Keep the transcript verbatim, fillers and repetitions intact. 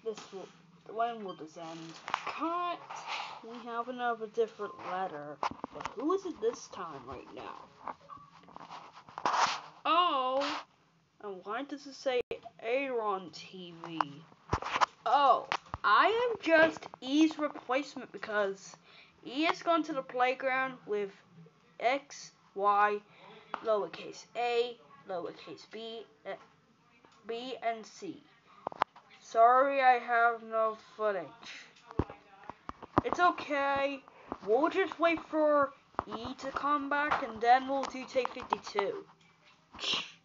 this will, when will this end? Cut! We have another different letter. But who is it this time right now? Oh! And why does it say Aaron T V? Oh, I am just E's replacement because E has gone to the playground with X, Y, lowercase a, lowercase b, eh, b, and c. Sorry I have no footage. It's okay. We'll just wait for E to come back and then we'll do take fifty-two.